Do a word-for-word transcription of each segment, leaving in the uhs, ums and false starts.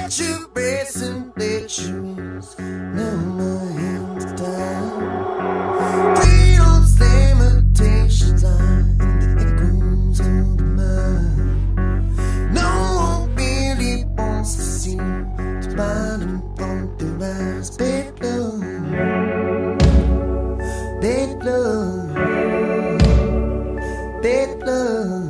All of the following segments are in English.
let you rest and let you rest. Now my hands are tied. Freedom's limitations are in the echoes of the mind. No one really wants to see to bind them on their eyes. Bad love, bad love, bad love.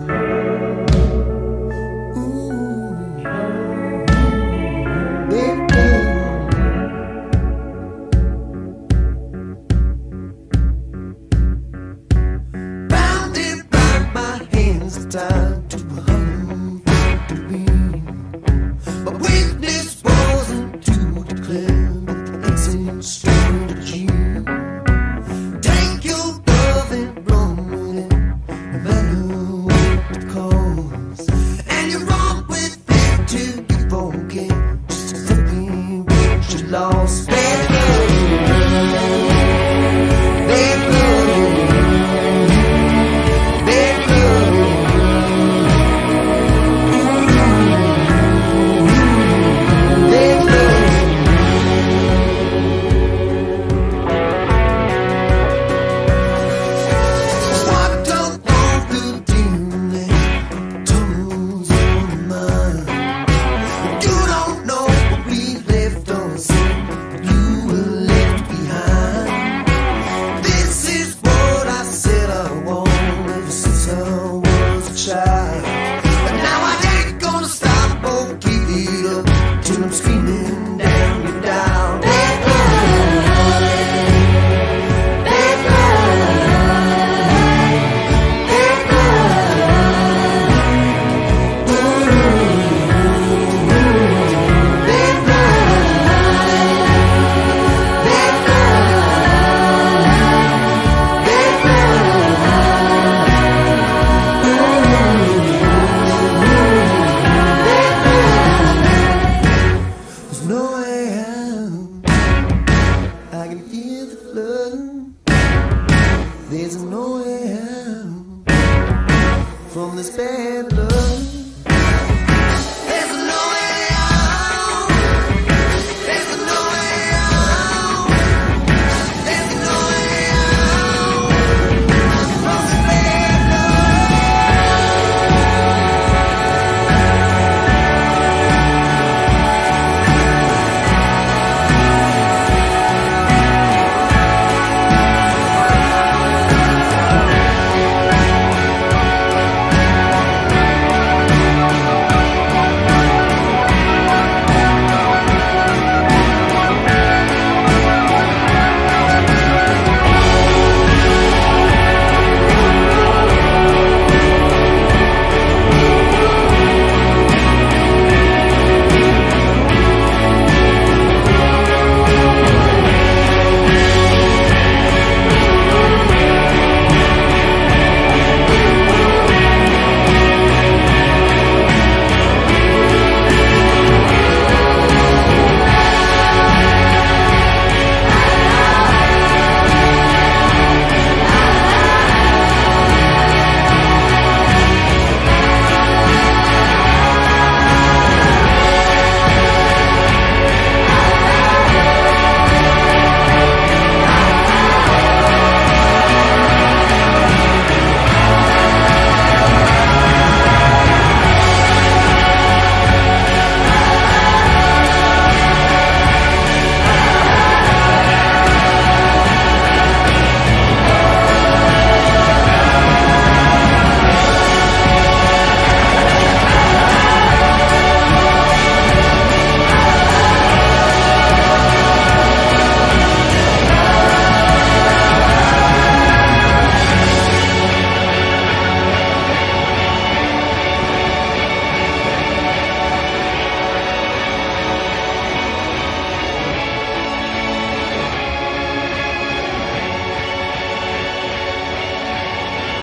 Tied to a hum victory, my weakness wasn't to declare, but the exit strategy. Take your love and run with it, no matter what the cost. And you run with it till you forget just exactly what you lost. Bad love, bad love, bad love. There's no way out from this bad love.